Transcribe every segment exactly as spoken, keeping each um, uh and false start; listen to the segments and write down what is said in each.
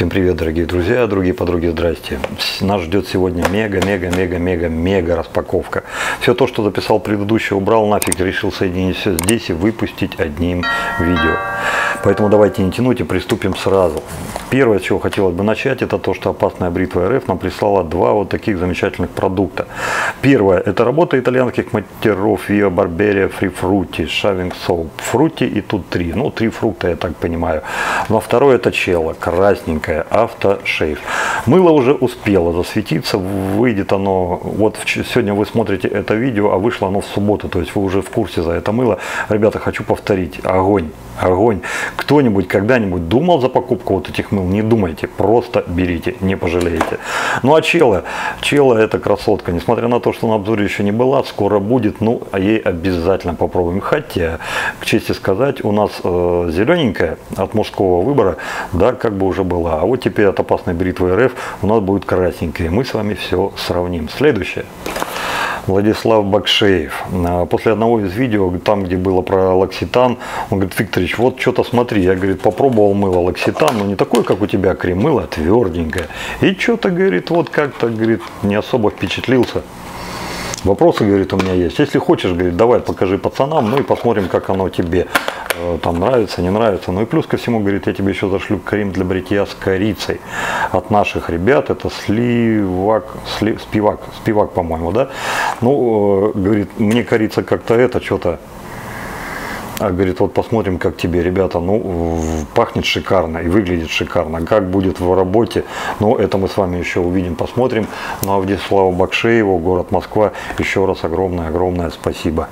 Всем привет, дорогие друзья, другие подруги, здрасте. Нас ждет сегодня мега-мега-мега-мега-мега распаковка. Все то, что записал предыдущий, убрал нафиг, решил соединить все здесь и выпустить одним видео. Поэтому давайте не тянуть и приступим сразу. Первое, с чего хотелось бы начать, это то, что опасная бритва эр эф нам прислала два вот таких замечательных продукта. Первое, это работа итальянских мастеров Via Barberia Free Frutti Shaving Soap. Фрути и тут три. Ну, три фрукта, я так понимаю. Но второе, это Cello, красненькое, автошейв. Мыло уже успело засветиться, выйдет оно, вот сегодня вы смотрите это видео, а вышло оно в субботу, то есть вы уже в курсе за это мыло. Ребята, хочу повторить, огонь, огонь. Кто-нибудь когда-нибудь думал за покупку вот этих мыл? Не думайте, просто берите, не пожалеете. Ну а Cello, Cello это красотка, несмотря на то, что на обзоре еще не была, скоро будет, ну, а ей обязательно попробуем. Хотя, к чести сказать, у нас э, зелененькая от мужского выбора, да, как бы уже была. А вот теперь от опасной бритвы эр эф у нас будет красненькая. Мы с вами все сравним. Следующее. Владислав Бакшеев. После одного из видео, там где было про лакситан, он говорит: Викторович, вот что-то смотри. Я, говорит, попробовал мыло лакситан, но не такое, как у тебя, крем, мыло тверденькое. И что-то, говорит, вот как-то, говорит, не особо впечатлился. Вопросы, говорит, у меня есть. Если хочешь, говорит, давай покажи пацанам, ну и посмотрим, как оно тебе э, там нравится, не нравится. Ну и плюс ко всему, говорит, я тебе еще зашлю крем для бритья с корицей от наших ребят. Это сливак, сли, спивак, спивак, по-моему, да? Ну, э, говорит, мне корица как-то это, что-то... А говорит, вот посмотрим, как тебе, ребята, ну, пахнет шикарно и выглядит шикарно. Как будет в работе, ну, это мы с вами еще увидим, посмотрим. Ну, а Владиславу Бакшееву, город Москва, еще раз огромное-огромное спасибо.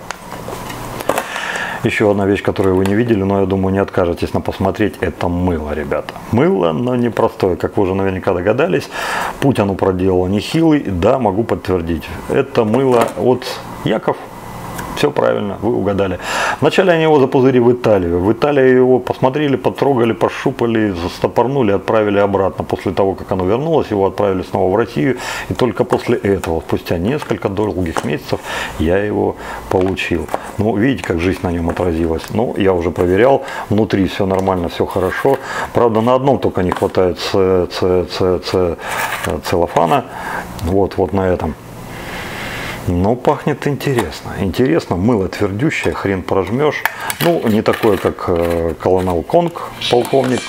Еще одна вещь, которую вы не видели, но я думаю, не откажетесь на посмотреть, это мыло, ребята. Мыло, но непростое, как вы уже наверняка догадались. Путь оно проделало нехилый, да, могу подтвердить. Это мыло от Яков. Все правильно, вы угадали. Вначале они его запузырили в Италию. В Италии его посмотрели, потрогали, пощупали, застопорнули, отправили обратно. После того, как оно вернулось, его отправили снова в Россию. И только после этого, спустя несколько долгих месяцев, я его получил. Ну, видите, как жизнь на нем отразилась. Ну, я уже проверял. Внутри все нормально, все хорошо. Правда, на одном только не хватает ц, ц, ц, ц, целлофана. Вот, вот на этом. Но пахнет интересно. Интересно, мыло твердющее, хрен прожмешь. Ну, не такое, как э, Колонел Конг, полковник.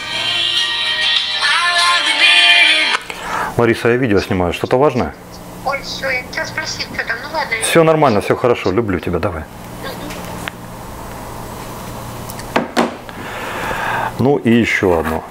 Лариса, я видео снимаю. Что-то важное? Ой, все, я хотела спросить, что там. Ну ладно. Все нормально, все хорошо. Люблю тебя, давай. Ну и еще одно.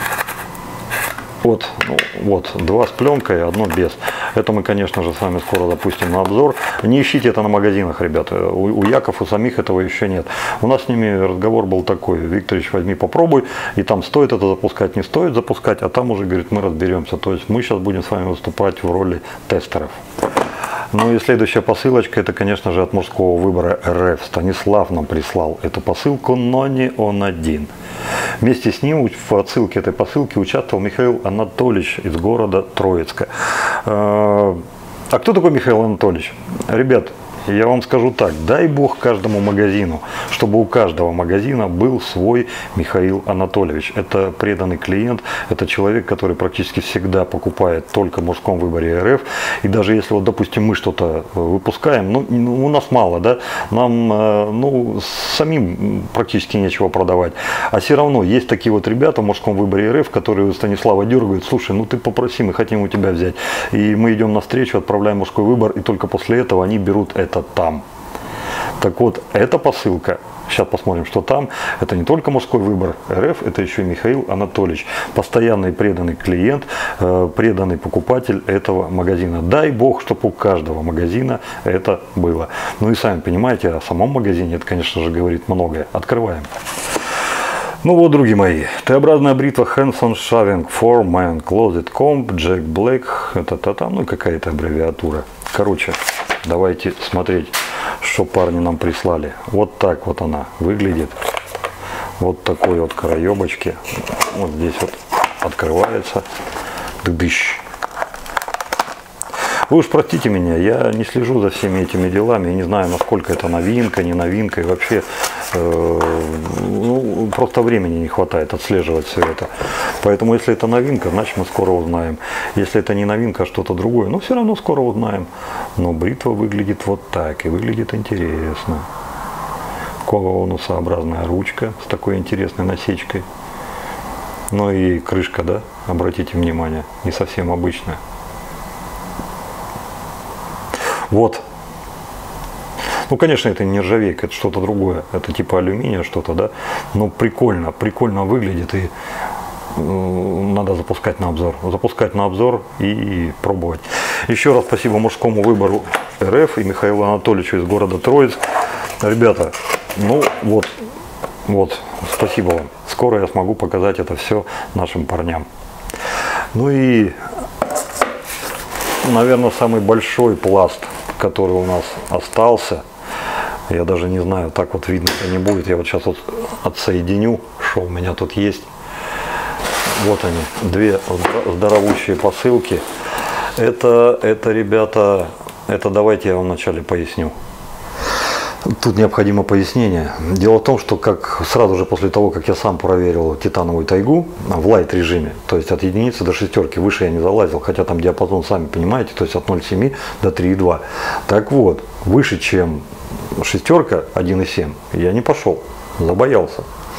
Вот, ну, вот, два с пленкой, одно без. Это мы, конечно же, с вами скоро запустим на обзор. Не ищите это на магазинах, ребята. У, у Яков, у самих этого еще нет. У нас с ними разговор был такой: Викторович, возьми, попробуй. И там стоит это запускать, не стоит запускать. А там уже, говорит, мы разберемся. То есть мы сейчас будем с вами выступать в роли тестеров. Ну и следующая посылочка, это, конечно же, от мужского выбора эр эф. Станислав нам прислал эту посылку, но не он один. Вместе с ним в отсылке этой посылки участвовал Михаил Анатольевич из города Троицка. А кто такой Михаил Анатольевич? Ребят, я вам скажу так: дай бог каждому магазину, чтобы у каждого магазина был свой Михаил Анатольевич. Это преданный клиент, это человек, который практически всегда покупает только в мужском выборе эр эф. И даже если, вот, допустим, мы что-то выпускаем, ну, у нас мало, да, нам, ну, самим практически нечего продавать. А все равно есть такие вот ребята в мужском выборе эр эф, которые Станислава дергают: слушай, ну ты попроси, мы хотим у тебя взять. И мы идем навстречу, отправляем мужской выбор, и только после этого они берут это там. Так вот, эта посылка, сейчас посмотрим, что там. Это не только мужской выбор эр эф, это еще и Михаил Анатольевич, постоянный преданный клиент, э, преданный покупатель этого магазина. Дай бог, чтобы у каждого магазина это было. Ну и сами понимаете, о самом магазине это, конечно же, говорит многое. Открываем. Ну вот, друзья мои, Т-образная бритва Hanson Shaving for Men Closet Comb Jack Black, это там, ну какая-то аббревиатура. Короче, давайте смотреть, что парни нам прислали. Вот так вот она выглядит. Вот такой вот краебочки. Вот здесь вот открывается. Дыщ. Вы уж простите меня, я не слежу за всеми этими делами, я не знаю, насколько это новинка, не новинка, и вообще, э, ну, ну, просто времени не хватает отслеживать все это. Поэтому, если это новинка, значит мы скоро узнаем. Если это не новинка, а что-то другое, ну, все равно скоро узнаем. Но бритва выглядит вот так, и выглядит интересно. Конусообразная ручка с такой интересной насечкой. Ну и крышка, да, обратите внимание, не совсем обычная. Вот. Ну, конечно, это не нержавейка, это что-то другое. Это типа алюминия что-то, да. Но прикольно, прикольно выглядит, и э, надо запускать на обзор. Запускать на обзор и пробовать. Еще раз спасибо Мужскому выбору РФ и Михаилу Анатольевичу из города Троицк. Ребята, ну вот, вот, спасибо вам. Скоро я смогу показать это все нашим парням. Ну и, наверное, самый большой пласт, который у нас остался, я даже не знаю, так вот видно-то не будет. Я вот сейчас вот отсоединю, что у меня тут есть. Вот они, две здоровущие посылки. Это, это, ребята, это давайте я вам вначале поясню. Тут необходимо пояснение. Дело в том, что как сразу же после того, как я сам проверил титановую тайгу в лайт режиме, то есть от единицы до шестерки, выше я не залазил, хотя там диапазон, сами понимаете, то есть от ноль целых семи до три и два. Так вот, выше, чем шестерка один и семь, я не пошел, забоялся.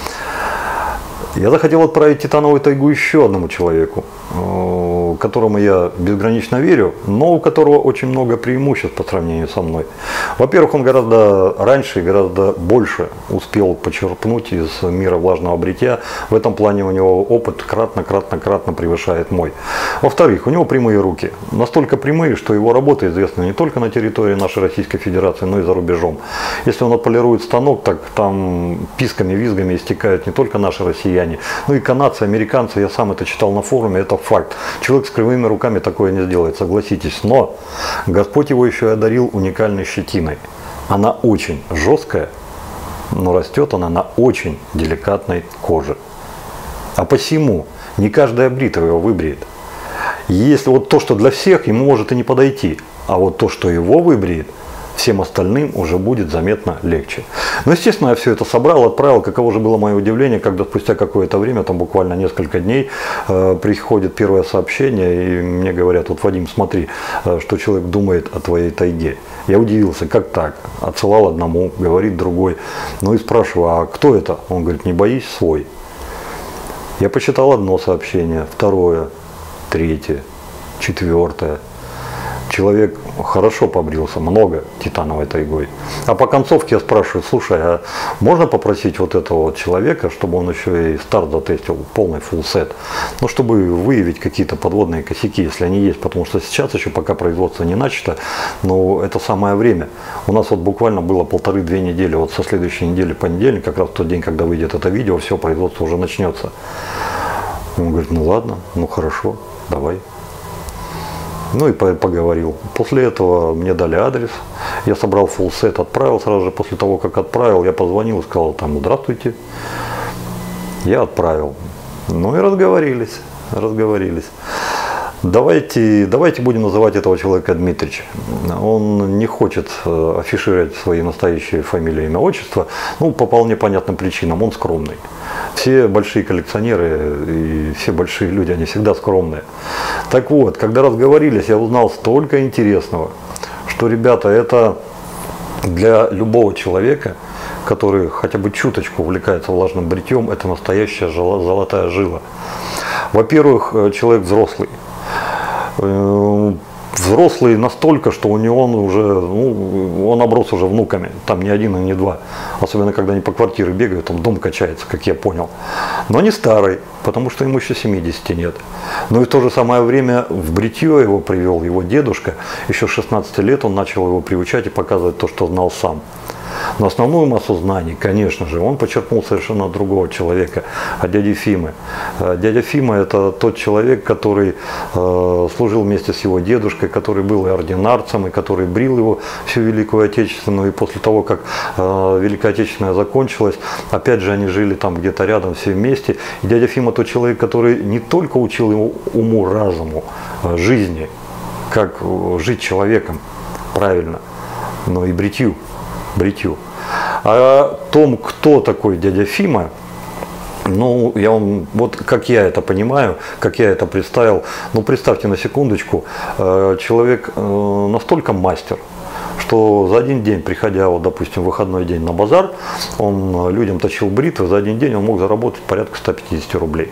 Я захотел отправить титановую тайгу еще одному человеку, которому я безгранично верю, но у которого очень много преимуществ по сравнению со мной. Во-первых, он гораздо раньше и гораздо больше успел почерпнуть из мира влажного бритья. В этом плане у него опыт кратно-кратно-кратно превышает мой. Во-вторых, у него прямые руки. Настолько прямые, что его работа известна не только на территории нашей Российской Федерации, но и за рубежом. Если он отполирует станок, так там писками, визгами истекают не только наши россияне, но и канадцы, американцы. Я сам это читал на форуме, это факт. Человек с кривыми руками такое не сделает, согласитесь. Но Господь его еще и одарил уникальной щетиной. Она очень жесткая, но растет она на очень деликатной коже. А посему не каждая бритва его выбреет. Если вот то, что для всех, ему может и не подойти. А вот то, что его выбреет, всем остальным уже будет заметно легче. Но, естественно, я все это собрал, отправил. Каково же было мое удивление, когда спустя какое-то время, там буквально несколько дней, э, приходит первое сообщение, и мне говорят: вот, Вадим, смотри, э, что человек думает о твоей тайге. Я удивился, как так? Отсылал одному, говорит другой. Ну и спрашиваю: а кто это? Он говорит: не боись, свой. Я посчитал одно сообщение, второе, третье, четвертое. Человек хорошо побрился, много титановой тайгой. А по концовке я спрашиваю: слушай, а можно попросить вот этого вот человека, чтобы он еще и старт затестил, полный full set, ну, чтобы выявить какие-то подводные косяки, если они есть, потому что сейчас еще пока производство не начато, но это самое время. У нас вот буквально было полторы-две недели, вот со следующей недели, понедельник, как раз в тот день, когда выйдет это видео, все, производство уже начнется. Он говорит: ну ладно, ну хорошо, давай. Ну и поговорил. После этого мне дали адрес, я собрал full set, отправил. Сразу же после того, как отправил, я позвонил и сказал там: здравствуйте. Я отправил. Ну и разговорились, разговорились. Давайте, давайте будем называть этого человека Дмитрич. Он не хочет афишировать свои настоящие фамилии, имя, отчество. Ну, по вполне понятным причинам, он скромный. Все большие коллекционеры и все большие люди, они всегда скромные. Так вот, когда разговорились, я узнал столько интересного, что, ребята, это для любого человека, который хотя бы чуточку увлекается влажным бритьем, это настоящая золотая жила. Во-первых, человек взрослый. Взрослый настолько, что у него он уже, ну, он оброс уже внуками, там не один и не два. Особенно, когда они по квартире бегают, там дом качается, как я понял. Но не старый, потому что ему еще семидесяти нет. Но и в то же самое время в бритье его привел его дедушка. Еще с шестнадцати лет он начал его приучать и показывать то, что знал сам. Но основную массу знаний, конечно же, он почерпнул совершенно от другого человека, от дяди Фимы. Дядя Фима — это тот человек, который э, служил вместе с его дедушкой, который был и ординарцем, и который брил его всю Великую Отечественную. И после того, как э, Великая Отечественная закончилась, опять же, они жили там где-то рядом все вместе. И дядя Фима — тот человек, который не только учил его уму, разуму, жизни, как жить человеком правильно, но и бритью. бритью. О том, кто такой дядя Фима, Ну, я вам, вот как я это понимаю, как я это представил, ну, представьте на секундочку, человек настолько мастер, что за один день, приходя, вот, допустим, в выходной день на базар, он людям точил бритвы, за один день он мог заработать порядка ста пятидесяти рублей.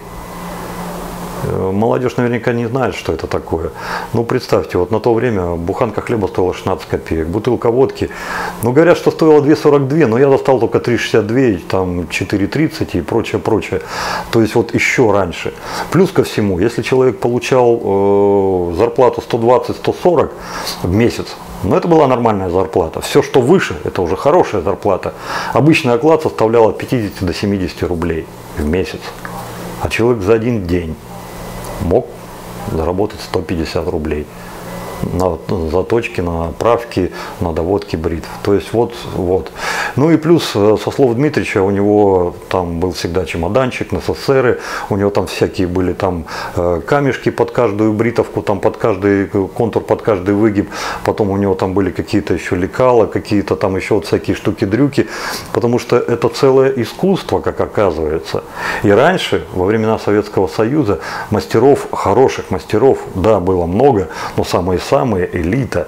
Молодежь наверняка не знает, что это такое. Ну, представьте, вот на то время буханка хлеба стоила шестнадцать копеек, бутылка водки, ну, говорят, что стоила две сорок две, но я достал только три шестьдесят две, там четыре тридцать и прочее, прочее. То есть вот еще раньше. Плюс ко всему, если человек получал э, зарплату сто двадцать — сто сорок в месяц, но это была нормальная зарплата. Все, что выше, это уже хорошая зарплата. Обычный оклад составлял от пятидесяти до семидесяти рублей в месяц. А человек за один день мог заработать сто пятьдесят рублей на заточки, на правки, на доводки бритв. То есть вот, вот. Ну и плюс, со слов Дмитрича, у него там был всегда чемоданчик, НССРы, у него там всякие были там камешки под каждую бритовку, там под каждый контур, под каждый выгиб. Потом у него там были какие-то еще лекала, какие-то там еще вот всякие штуки-дрюки, потому что это целое искусство, как оказывается. И раньше, во времена Советского Союза, мастеров, хороших мастеров, да, было много, но самые самые элита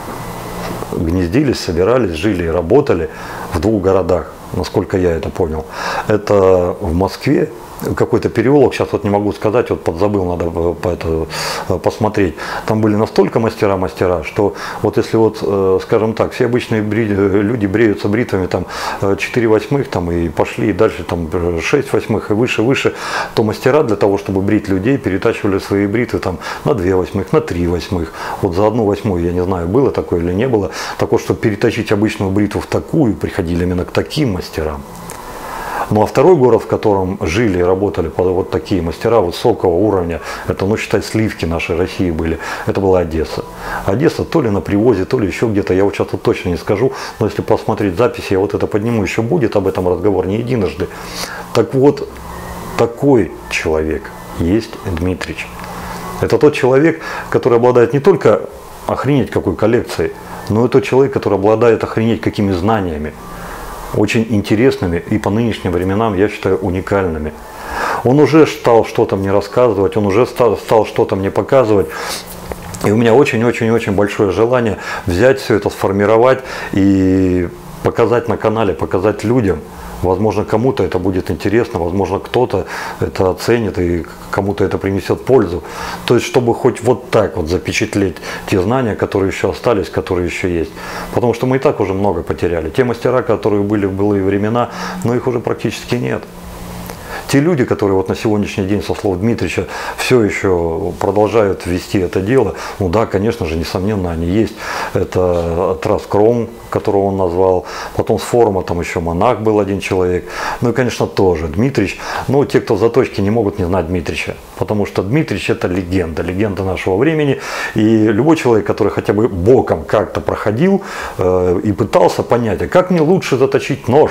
гнездились, собирались, жили и работали в двух городах, насколько я это понял. Это в Москве, какой-то переулок, сейчас вот не могу сказать, вот подзабыл, надо по это посмотреть. Там были настолько мастера-мастера, что вот если вот, скажем так, все обычные бри... люди бреются бритвами там четыре восьмых там и пошли и дальше там шесть восьмых и выше-выше, то мастера для того, чтобы брить людей, перетачивали свои бритвы там на две восьмых, на три восьмых. Вот за одну восьмую, я не знаю, было такое или не было, такое, чтобы перетащить обычную бритву в такую, приходили именно к таким мастерам. Ну а второй город, в котором жили и работали вот такие мастера высокого уровня, это, ну, считай, сливки нашей России были, это была Одесса. Одесса то ли на привозе, то ли еще где-то, я вот сейчас вот точно не скажу, но если посмотреть записи, я вот это подниму, еще будет об этом разговор не единожды. Так вот, такой человек есть Дмитрич. Это тот человек, который обладает не только охренеть какой коллекцией, но это человек, который обладает охренеть какими знаниями. Очень интересными и по нынешним временам, я считаю, уникальными. Он уже стал что-то мне рассказывать, он уже стал, стал что-то мне показывать. И у меня очень-очень-очень большое желание взять все это, сформировать и показать на канале, показать людям. Возможно, кому-то это будет интересно, возможно, кто-то это оценит и кому-то это принесет пользу. То есть, чтобы хоть вот так вот запечатлеть те знания, которые еще остались, которые еще есть. Потому что мы и так уже много потеряли. Те мастера, которые были в былые времена, но их уже практически нет. Те люди, которые вот на сегодняшний день, со слов Дмитрича, все еще продолжают вести это дело, ну да, конечно же, несомненно, они есть. Это Траскром, которого он назвал, потом с форума там еще Монах был один человек, ну и, конечно, тоже Дмитрич. Но те, кто в заточке, не могут не знать Дмитрича, потому что Дмитрич — это легенда, легенда нашего времени, и любой человек, который хотя бы боком как-то проходил э, и пытался понять, а как мне лучше заточить нож,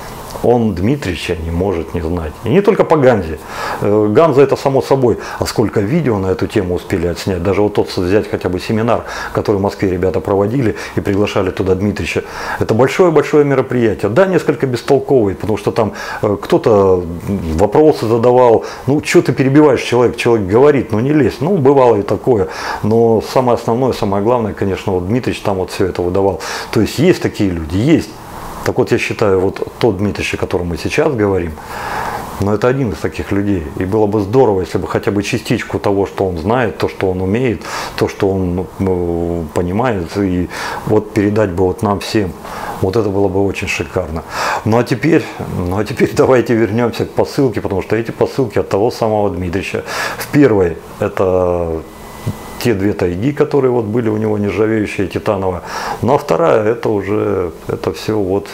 он Дмитрича не может не знать. И не только по Ганзе. Ганза — это само собой. А сколько видео на эту тему успели отснять. Даже вот тот взять хотя бы семинар, который в Москве ребята проводили и приглашали туда Дмитрича. Это большое-большое мероприятие. Да, несколько бестолковый, потому что там кто-то вопросы задавал. Ну, что ты перебиваешь человека? Человек говорит, ну не лезь. Ну, бывало и такое. Но самое основное, самое главное, конечно, вот Дмитрич там вот все это выдавал. То есть есть такие люди, есть. Так вот, я считаю, вот тот Дмитрич, о котором мы сейчас говорим, но это один из таких людей. И было бы здорово, если бы хотя бы частичку того, что он знает, то, что он умеет, то, что он ну, понимает, и вот передать бы вот нам всем. Вот это было бы очень шикарно. Ну а теперь, ну а теперь давайте вернемся к посылке, потому что эти посылки от того самого Дмитрича. В первой это те две тайги, которые вот были у него нержавеющие, титановые. Ну а вторая, это уже, это все вот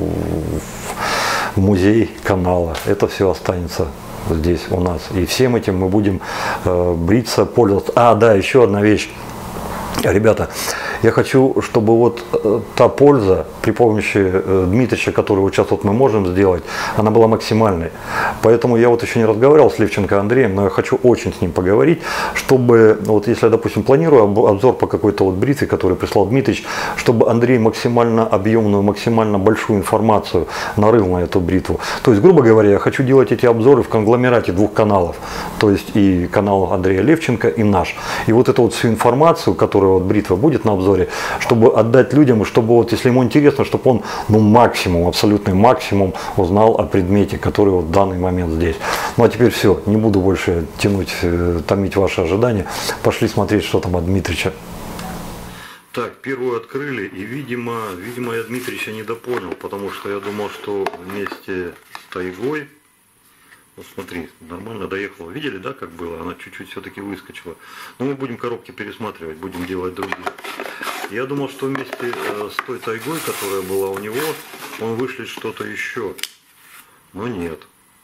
в музей канала. Это все останется здесь у нас. И всем этим мы будем э, бриться, пользоваться. А, да, еще одна вещь. Ребята, Я хочу, чтобы вот э, та польза при помощи э, Дмитрича, которую вот сейчас вот мы можем сделать, она была максимальной. Поэтому я вот еще не разговаривал с Левченко Андреем, но я хочу очень с ним поговорить, чтобы, вот если я, допустим, планирую обзор по какой-то вот бритве, который прислал Дмитрич, чтобы Андрей максимально объемную, максимально большую информацию нарыл на эту бритву. То есть, грубо говоря, я хочу делать эти обзоры в конгломерате двух каналов, то есть и канал Андрея Левченко, и наш. И вот эту вот всю информацию, которая вот бритва будет на обзоре, чтобы отдать людям, и чтобы вот, если ему интересно, чтобы он, ну, максимум, абсолютный максимум узнал о предмете, который вот в данный момент здесь. Ну, а теперь все, не буду больше тянуть, томить ваши ожидания. Пошли смотреть, что там от Дмитрича. Так, первую открыли, и, видимо, видимо, я Дмитрича недопонял, потому что я думал, что вместе с тайгой, вот смотри, нормально доехала. Видели, да, как было? Она чуть-чуть все-таки выскочила. Но мы будем коробки пересматривать, будем делать другие. Я думал, что вместе э, с той тайгой, которая была у него, он вышлет что-то еще. Но нет.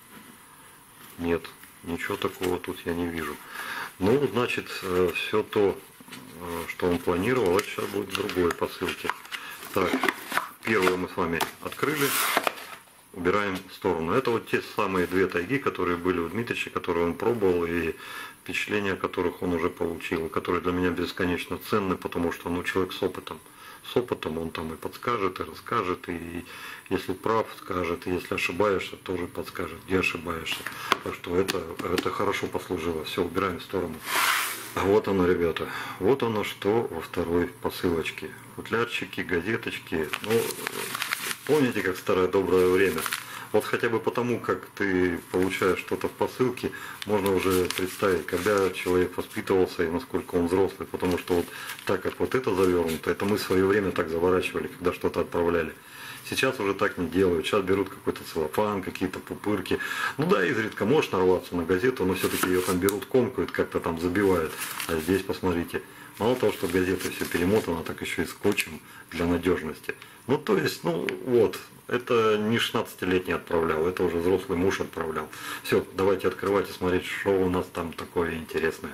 Нет, ничего такого тут я не вижу. Ну, значит, э, все то, э, что он планировал, это сейчас будет в другой посылке. Так, первую мы с вами открыли. Убираем в сторону. Это вот те самые две тайги, которые были у Дмитрича, которые он пробовал, и впечатления, которых он уже получил, и которые для меня бесконечно ценны, потому что, ну, человек с опытом. С опытом он там и подскажет, и расскажет, и если прав, скажет, и если ошибаешься, тоже подскажет, где ошибаешься. Так что это, это хорошо послужило. Все, убираем в сторону. А вот оно, ребята. Вот оно, что во второй посылочке. Футлярчики, газеточки. Ну, помните, как в старое доброе время? Вот хотя бы потому, как ты получаешь что-то в посылке, можно уже представить, когда человек воспитывался и насколько он взрослый. Потому что вот так, как вот это завернуто, это мы в свое время так заворачивали, когда что-то отправляли. Сейчас уже так не делают. Сейчас берут какой-то целлофан, какие-то пупырки. Ну да, изредка можешь нарваться на газету, но все-таки ее там берут, комкают, как-то там забивают. А здесь, посмотрите, мало того, что газета все перемотана, так еще и скотчем для надежности. Ну, то есть, ну вот, это не шестнадцатилетний отправлял, это уже взрослый муж отправлял. Все, давайте открывать и смотреть, что у нас там такое интересное.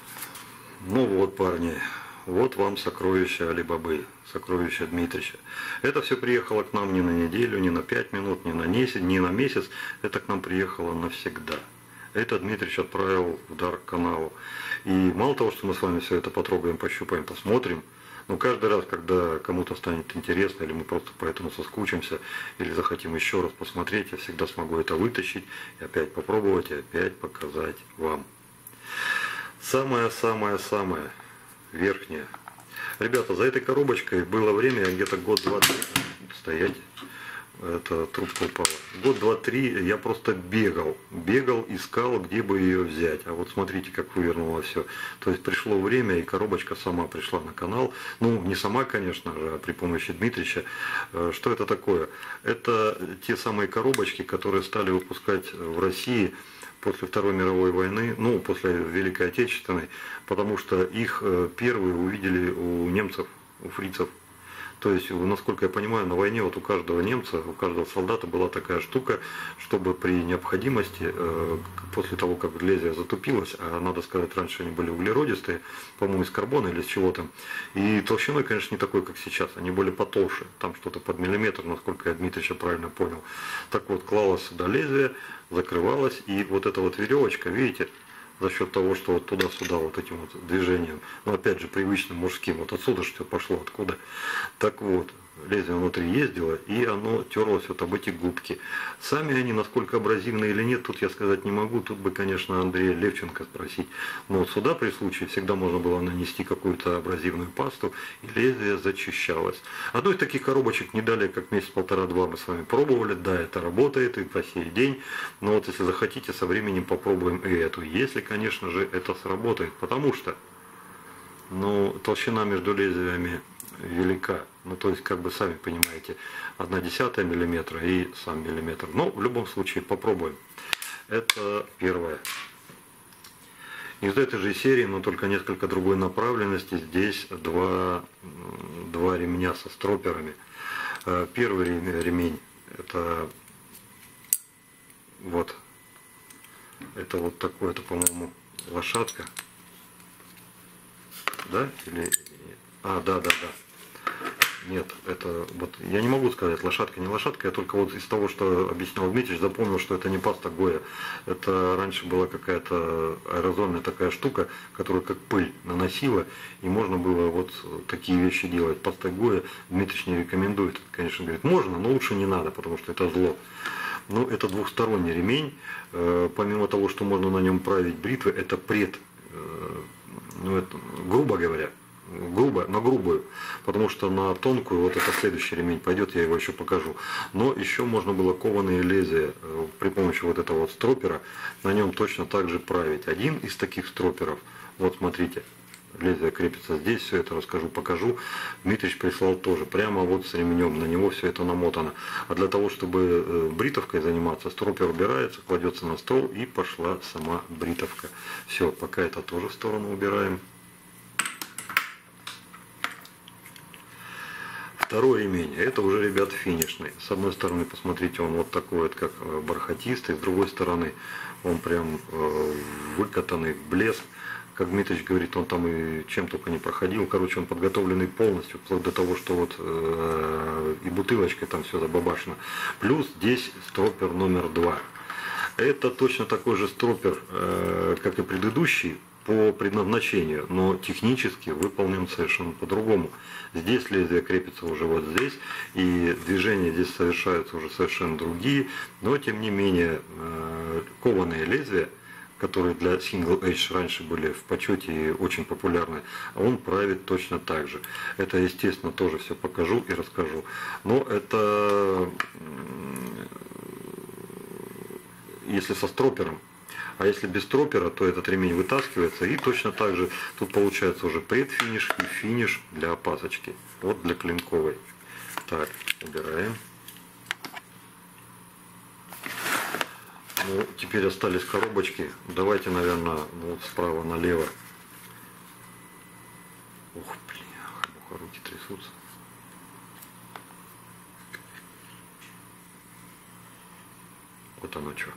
Ну вот, парни. Вот вам сокровища Али-Бабы, сокровища Дмитрича. Это все приехало к нам не на неделю, не на пять минут, не на месяц, не на месяц. Это к нам приехало навсегда. Это Дмитрич отправил в дар каналу. И мало того, что мы с вами все это потрогаем, пощупаем, посмотрим, но каждый раз, когда кому-то станет интересно, или мы просто поэтому соскучимся, или захотим еще раз посмотреть, я всегда смогу это вытащить, и опять попробовать, и опять показать вам. Самое-самое-самое. Верхняя. Ребята, за этой коробочкой было время, я где-то год-два стоять, это трубка упала. Год-два-три я просто бегал, бегал, искал, где бы ее взять. А вот смотрите, как вывернуло все. То есть пришло время, и коробочка сама пришла на канал. Ну, не сама, конечно же, а при помощи Дмитрича. Что это такое? Это те самые коробочки, которые стали выпускать в России после Второй мировой войны, ну, после Великой Отечественной, потому что их первые увидели у немцев, у фрицев. То есть, насколько я понимаю, на войне вот у каждого немца, у каждого солдата была такая штука, чтобы при необходимости, после того, как лезвие затупилось, а надо сказать, раньше они были углеродистые, по-моему, из карбона или из чего-то, и толщиной, конечно, не такой, как сейчас, они были потолще, там что-то под миллиметр, насколько я Дмитрича правильно понял. Так вот, клалось сюда лезвие, закрывалось, и вот эта вот веревочка, видите, за счет того, что вот туда-сюда вот этим вот движением, ну опять же привычным мужским, вот отсюда что пошло, откуда. Так вот, лезвие внутри ездило, и оно терлось вот об эти губки. Сами они, насколько абразивные или нет, тут я сказать не могу, тут бы, конечно, Андрея Левченко спросить. Но вот сюда при случае всегда можно было нанести какую-то абразивную пасту, и лезвие зачищалось. Одной из таких коробочек не далее, как месяц-полтора-два мы с вами пробовали, да, это работает и по сей день, но вот если захотите, со временем попробуем и эту, если, конечно же, это сработает, потому что, ну, толщина между лезвиями велика, ну то есть как бы сами понимаете, одна десятая миллиметра и сам миллиметр. Но в любом случае попробуем. Это первое. Из этой же серии, но только несколько другой направленности, здесь два, два ремня со строперами. Первый ремень это вот, это вот такой, это, по-моему, лошадка. Да? Или, А, да, да, да. Нет, это вот я не могу сказать, лошадка, не лошадка, я только вот из того, что объяснял Дмитрий, запомнил, что это не паста Гоя. Это раньше была какая-то аэрозольная такая штука, которую как пыль наносила, и можно было вот такие вещи делать. Паста Гоя Дмитрий не рекомендует, конечно, говорит, можно, но лучше не надо, потому что это зло. Ну, это двухсторонний ремень, помимо того, что можно на нем править бритвы, это пред, ну, это, грубо говоря, грубо, на грубую, потому что на тонкую, вот это следующий ремень пойдет, я его еще покажу. Но еще можно было кованые лезвия при помощи вот этого вот стропера, на нем точно так же править. Один из таких строперов, вот смотрите, лезвие крепится здесь, все это расскажу, покажу. Дмитрич прислал тоже, прямо вот с ремнем, на него все это намотано. А для того, чтобы бритовкой заниматься, стропер убирается, кладется на стол и пошла сама бритовка. Все, пока это тоже в сторону убираем. Второй ремень, это уже, ребят, финишный. С одной стороны, посмотрите, он вот такой вот, как бархатистый, с другой стороны, он прям э, выкатанный в блеск. Как Дмитрич говорит, он там и чем только не проходил. Короче, он подготовленный полностью, вплоть до того, что вот э, и бутылочкой там все забабашено. Плюс здесь стропер номер два. Это точно такой же стропер, э, как и предыдущий, по предназначению, но технически выполнен совершенно по-другому. Здесь лезвие крепится уже вот здесь, и движения здесь совершаются уже совершенно другие, но тем не менее кованые лезвия, которые для Single Edge раньше были в почете и очень популярны, он правит точно так же. Это, естественно, тоже все покажу и расскажу. Но это если со стропером. А если без стропера, то этот ремень вытаскивается, и точно так же тут получается уже предфиниш и финиш для опасочки. Вот для клинковой. Так, убираем. Ну, теперь остались коробочки. Давайте, наверное, вот справа налево. Ух, бля, руки трясутся. Вот оно что.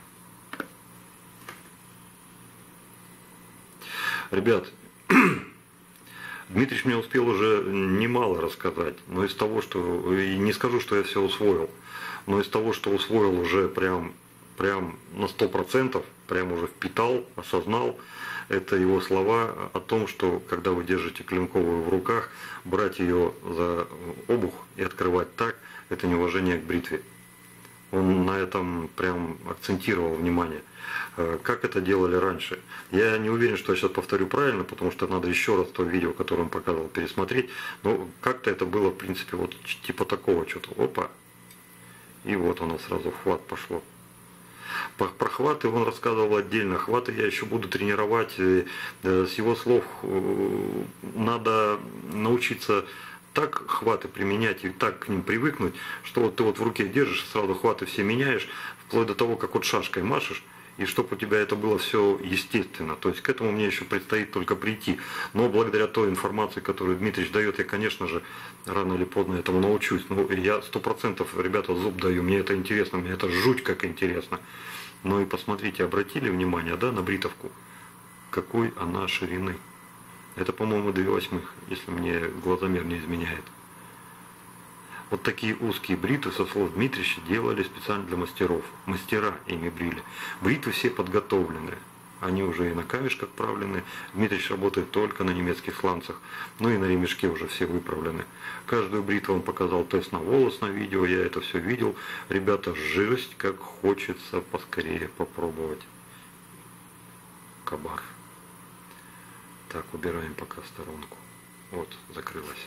Ребят, Дмитрич мне успел уже немало рассказать, но из того, что, и не скажу, что я все усвоил, но из того, что усвоил уже прям, прям на сто процентов, прям уже впитал, осознал, это его слова о том, что когда вы держите клинковую в руках, брать ее за обух и открывать так, это неуважение к бритве. Он на этом прям акцентировал внимание. Как это делали раньше? Я не уверен, что я сейчас повторю правильно, потому что надо еще раз то видео, которое он показывал, пересмотреть. Но как-то это было, в принципе, вот типа такого что-то. Опа. И вот оно сразу хват пошло. Про хваты он рассказывал отдельно. Хваты я еще буду тренировать. С его слов надо научиться так хваты применять и так к ним привыкнуть, что вот ты вот в руке держишь, сразу хваты все меняешь, вплоть до того, как вот шашкой машешь, и чтобы у тебя это было все естественно. То есть к этому мне еще предстоит только прийти. Но благодаря той информации, которую Дмитрий дает, я, конечно же, рано или поздно этому научусь. Ну, я сто процентов, ребята, зуб даю, мне это интересно, мне это жуть как интересно. Ну и посмотрите, обратили внимание, да, на бритовку? Какой она ширины? Это, по-моему, две восьмых, если мне глазомер не изменяет. Вот такие узкие бритвы, со слов Дмитрича, делали специально для мастеров. Мастера ими брили. Бритвы все подготовленные. Они уже и на камешках правлены. Дмитрич работает только на немецких сланцах. Ну и на ремешке уже все выправлены. Каждую бритву он показал тест на волос на видео. Я это все видел. Ребята, жесть, как хочется поскорее попробовать. Кабар. Так, убираем пока в сторонку. Вот, закрылась.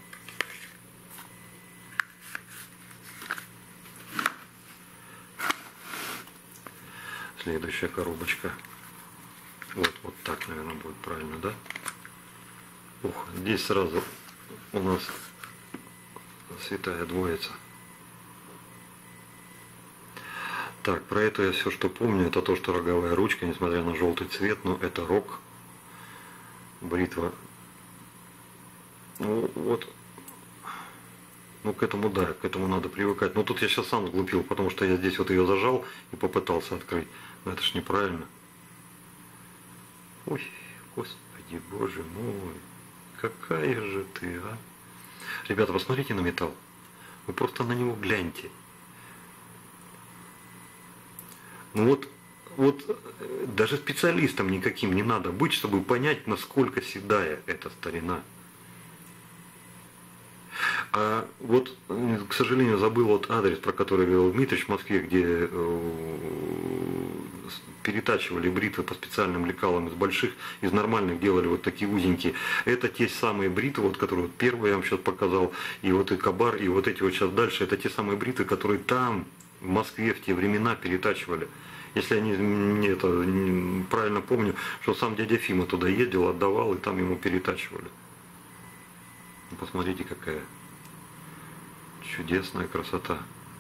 Следующая коробочка. Вот, вот так, наверное, будет правильно, да? Ух, здесь сразу у нас святая двоица. Так, про это я все, что помню, это то, что роговая ручка, несмотря на желтый цвет, но это рог. Бритва. Ну вот. Ну к этому да, к этому надо привыкать. Но тут я сейчас сам сглупил, потому что я здесь вот ее зажал и попытался открыть. Но это ж неправильно. Ой, господи, боже мой. какая же ты, а? Ребята, посмотрите на металл. Вы просто на него гляньте. Ну вот, вот даже специалистам никаким не надо быть, чтобы понять, насколько седая эта старина. А вот, к сожалению, забыл вот адрес, про который говорил Дмитрий в Москве, где перетачивали бритвы по специальным лекалам из больших, из нормальных делали вот такие узенькие. Это те самые бритвы, вот, которые вот первые я вам сейчас показал, и вот и Кабар, и вот эти вот сейчас дальше, это те самые бритвы, которые там, в Москве, в те времена перетачивали. Если я не, не это, не, правильно помню, что сам дядя Фима туда ездил, отдавал, и там ему перетачивали. Посмотрите, какая чудесная красота.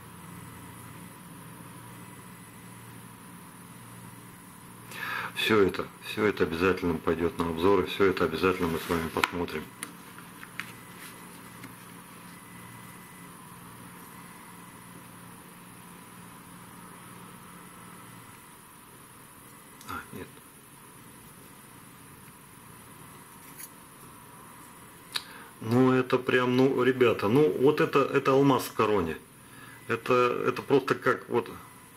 Все это, все это обязательно пойдет на обзор, и все это обязательно мы с вами посмотрим. А, нет. Ну это прям, ну ребята, ну вот это, это алмаз в короне. Это, это просто как вот,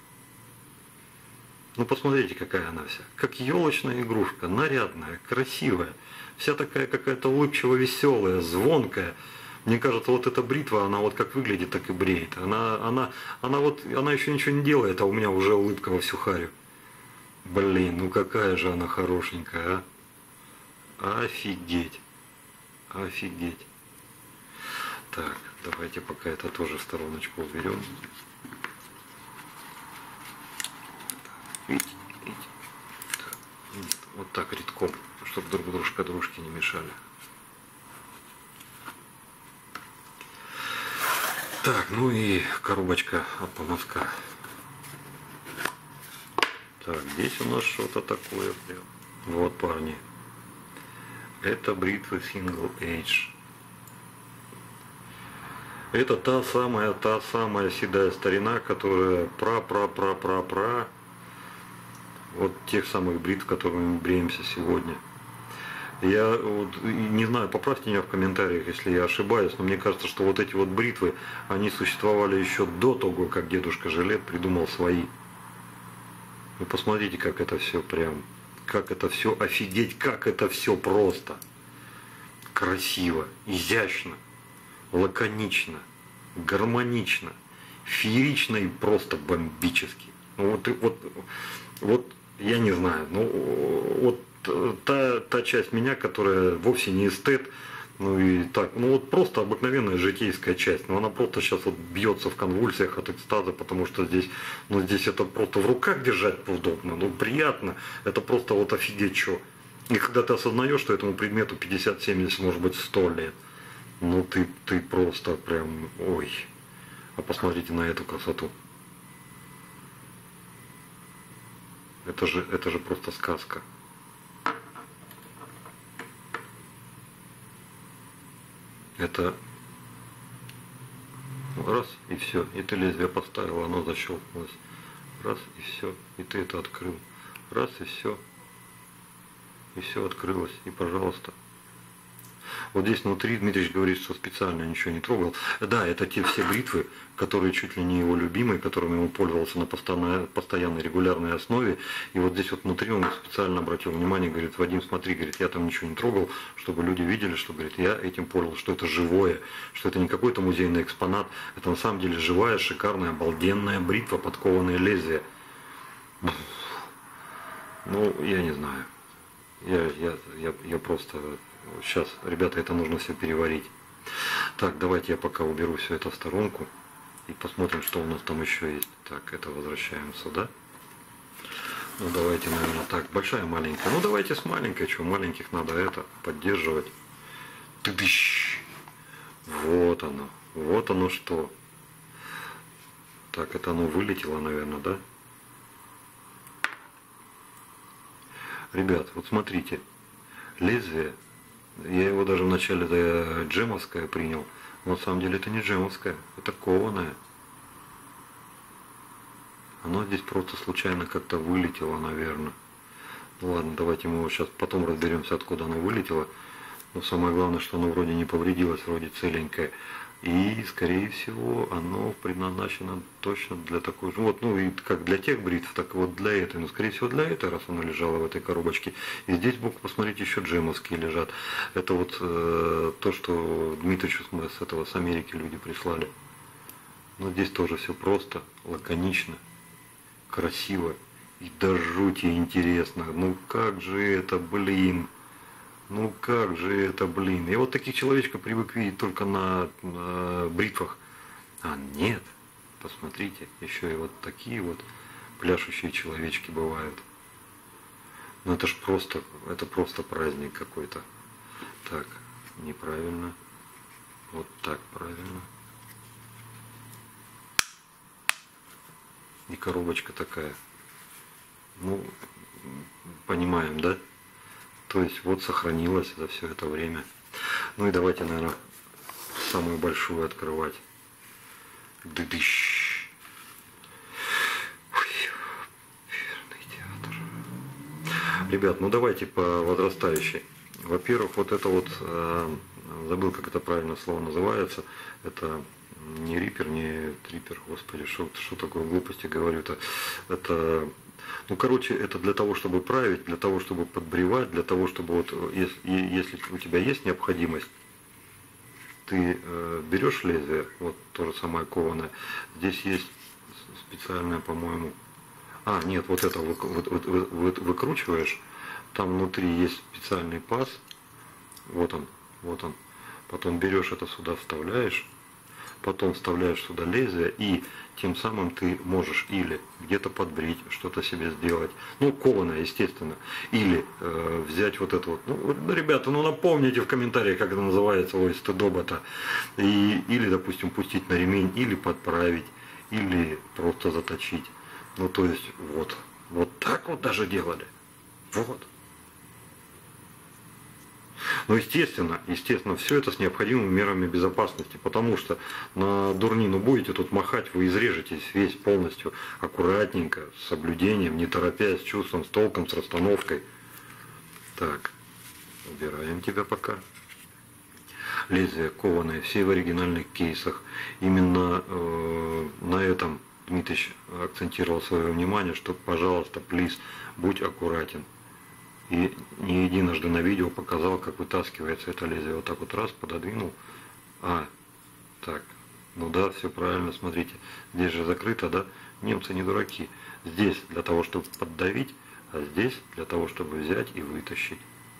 ну посмотрите, какая она вся. Как елочная игрушка, нарядная, красивая. Вся такая какая-то улыбчиво веселая, звонкая. Мне кажется, вот эта бритва, она вот как выглядит, так и бреет. Она, она, она вот, она еще ничего не делает, а у меня уже улыбка во всю харю. Блин, ну какая же она хорошенькая, а? Офигеть. Офигеть. Так, давайте пока это тоже в стороночку уберем. Видите, видите. Так, вот так редком, чтобы друг дружка дружке не мешали. Так, ну и коробочка от помазка. Так, здесь у нас что-то такое прям. Вот, парни. Это бритвы Single Edge. Это та самая, та самая седая старина, которая пра-пра-пра-пра-пра вот тех самых бритв, которыми мы бреемся сегодня. Я вот, не знаю, поправьте меня в комментариях, если я ошибаюсь, но мне кажется, что вот эти вот бритвы, они существовали еще до того, как дедушка Жилет придумал свои. Вы посмотрите, как это все прям, как это все, офигеть, как это все просто. Красиво, изящно, лаконично, гармонично, феерично и просто бомбически. Ну, вот, вот, вот, я не знаю, ну, вот та, та часть меня, которая вовсе не эстет, ну и так, ну вот просто обыкновенная житейская часть, но она просто сейчас вот бьется в конвульсиях от экстаза, потому что здесь, ну здесь это просто в руках держать удобно, ну приятно, это просто вот офигеть что. И когда ты осознаешь, что этому предмету пятьдесят, семьдесят, может быть сто лет, ну ты, ты просто прям, ой, а посмотрите на эту красоту. Это же, это же просто сказка. Это раз и все, и ты лезвие поставил, оно защелкнулось. Раз и все, и ты это открыл. Раз и все, и все открылось, и пожалуйста. Вот здесь внутри Дмитрий говорит, что специально ничего не трогал. Да, это те все бритвы, которые чуть ли не его любимые, которыми он пользовался на постоянной, постоянной регулярной основе. И вот здесь вот внутри он специально обратил внимание, говорит, Вадим, смотри, говорит, я там ничего не трогал, чтобы люди видели, что, говорит, я этим пользовался, что это живое, что это не какой-то музейный экспонат, это на самом деле живая, шикарная, обалденная бритва, подкованное лезвие. Ну, я не знаю. Я, я, я, я просто... Сейчас, ребята, это нужно все переварить. Так, давайте я пока уберу все это в сторонку и посмотрим, что у нас там еще есть. Так, это возвращаем сюда. Ну, давайте, наверное, так, большая, маленькая. Ну, давайте с маленькой, что, маленьких надо это поддерживать. Тыдыщ! Вот оно, вот оно что. Так, это оно вылетело, наверное, да? Ребят, вот смотрите, лезвие. Я его даже вначале за джемовское принял, но на самом деле это не джемовское, это кованое. Оно здесь просто случайно как-то вылетело, наверное. Ну ладно, давайте мы его сейчас потом разберемся, откуда оно вылетело. Но самое главное, что оно вроде не повредилось, вроде целенькое. И, скорее всего, оно предназначено точно для такой же, вот, ну и как для тех бритв, так и вот для этой. Но, скорее всего, для этой, раз оно лежало в этой коробочке. И здесь, бог, посмотрите, еще джемовские лежат. Это вот э, то, что Дмитричу с этого, с Америки люди прислали. Но здесь тоже все просто, лаконично, красиво и до жути интересно. Ну как же это, блин! Ну как же это, блин. Я вот таких человечков привык видеть только на, на бритвах. А нет, посмотрите, еще и вот такие вот пляшущие человечки бывают. Ну это ж просто, это просто праздник какой-то. Так, неправильно. Вот так правильно. И коробочка такая. Ну, понимаем, да? То есть вот сохранилось за все это время. Ну и давайте, наверное, самую большую открывать. Дыдыщ. Верный театр. Ребят, ну давайте по возрастающей. Во-первых, вот это вот, э, забыл, как это правильно слово называется. Это не рипер, не трипер, господи, что, что такое глупости говорю-то. Это... Ну, короче, это для того, чтобы править, для того, чтобы подбревать, для того, чтобы вот, если, если у тебя есть необходимость, ты э, берешь лезвие, вот то же самое кованое, здесь есть специальное, по-моему, а, нет, вот это вы, вы, вы, вы, выкручиваешь, там внутри есть специальный паз, вот он, вот он, потом берешь это сюда, вставляешь, потом вставляешь сюда лезвие, и тем самым ты можешь или где-то подбрить, что-то себе сделать, ну, кованое, естественно, или э, взять вот это вот, ну, ребята, ну, напомните в комментариях, как это называется, ой, стыдоба-то, и, или, допустим, пустить на ремень, или подправить, или просто заточить, ну, то есть, вот, вот так вот даже делали, вот. Но естественно, естественно, все это с необходимыми мерами безопасности, потому что на дурнину будете тут махать, вы изрежетесь весь полностью аккуратненько, с соблюдением, не торопясь, с чувством, с толком, с расстановкой. Так, убираем тебя пока. Лезвие кованое, все в оригинальных кейсах. Именно э, на этом Дмитрич акцентировал свое внимание, что, пожалуйста, плиз, будь аккуратен. И не единожды на видео показал, как вытаскивается это лезвие. Вот так вот раз, пододвинул. А, так, ну да, все правильно, смотрите. Здесь же закрыто, да? Немцы не дураки. Здесь для того, чтобы поддавить, а здесь для того, чтобы взять и вытащить.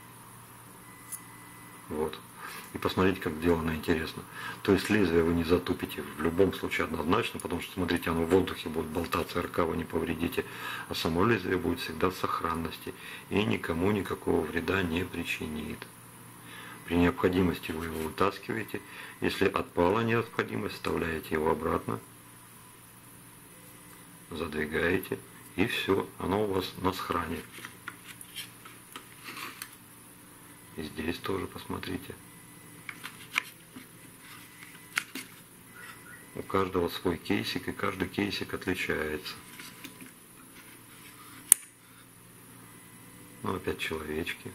Вот. И посмотрите, как сделано интересно. То есть лезвие вы не затупите в любом случае однозначно, потому что, смотрите, оно в воздухе будет болтаться, РК вы не повредите, а само лезвие будет всегда в сохранности и никому никакого вреда не причинит. При необходимости вы его вытаскиваете, если отпала необходимость, вставляете его обратно, задвигаете, и все, оно у вас на сохране. И здесь тоже посмотрите. У каждого свой кейсик, и каждый кейсик отличается. Ну, опять человечки.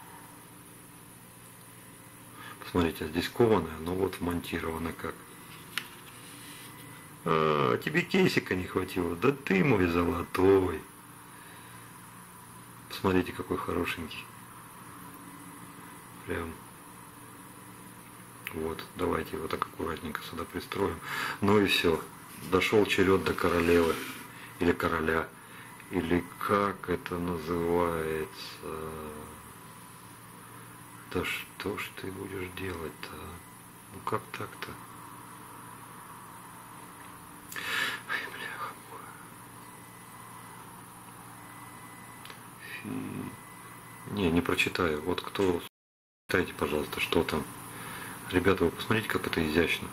Посмотрите, здесь кованое, но вот вмонтировано как. А, тебе кейсика не хватило? Да ты мой золотой. Посмотрите, какой хорошенький. Прям. Вот, давайте его так аккуратненько сюда пристроим. Ну и все. Дошел черед до королевы. Или короля. Или как это называется? Да что ж ты будешь делать-то? Ну как так-то? Ай, бляха. Фи. Не, не прочитаю. Вот кто... Читайте, пожалуйста, что там. Ребята, вы посмотрите, как это изящно.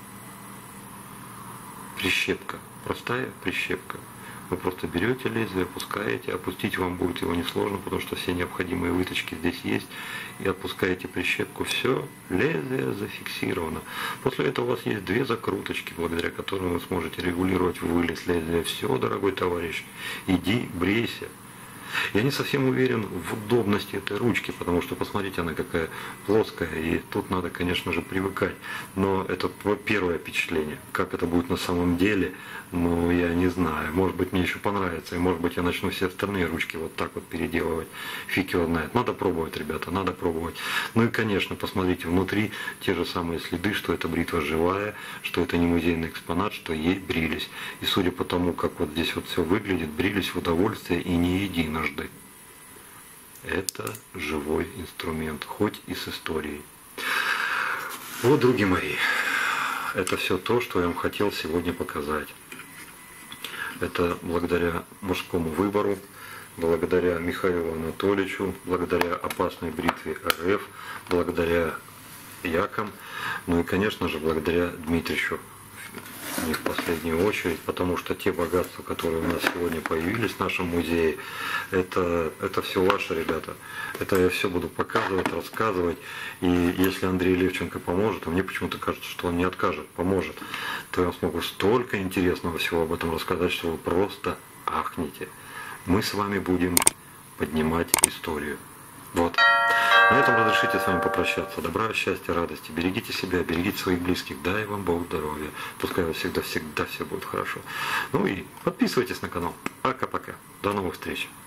Прищепка. Простая прищепка. Вы просто берете лезвие, опускаете. Опустить вам будет его несложно, потому что все необходимые выточки здесь есть. И опускаете прищепку. Все, лезвие зафиксировано. После этого у вас есть две закруточки, благодаря которым вы сможете регулировать вылез лезвия. Все, дорогой товарищ, иди брейся. Я не совсем уверен в удобности этой ручки, потому что, посмотрите, она какая плоская, и тут надо, конечно же, привыкать. Но это первое впечатление. Как это будет на самом деле, ну, я не знаю. Может быть, мне еще понравится, и может быть, я начну все остальные ручки вот так вот переделывать. Фиг его знает. Надо пробовать, ребята, надо пробовать. Ну и, конечно, посмотрите, внутри те же самые следы, что эта бритва живая, что это не музейный экспонат, что ей брились. И судя по тому, как вот здесь вот все выглядит, брились в удовольствие и не единожды. Это живой инструмент, хоть и с историей. Вот, друзья мои, это все то, что я вам хотел сегодня показать. Это благодаря мужскому выбору, благодаря Михаилу Анатольевичу, благодаря опасной бритве РФ, благодаря Якам, ну и, конечно же, благодаря Дмитричу, не в последнюю очередь, потому что те богатства, которые у нас сегодня появились в нашем музее, это, это все ваше, ребята. Это я все буду показывать, рассказывать. И если Андрей Левченко поможет, а мне почему-то кажется, что он не откажет, поможет, то я смогу столько интересного всего об этом рассказать, что вы просто ахнете. Мы с вами будем поднимать историю. Вот. На этом разрешите с вами попрощаться. Добра, счастья, радости. Берегите себя, берегите своих близких. Дай вам Бог здоровья. Пускай у вас всегда-всегда все будет хорошо. Ну и подписывайтесь на канал. Пока-пока. До новых встреч.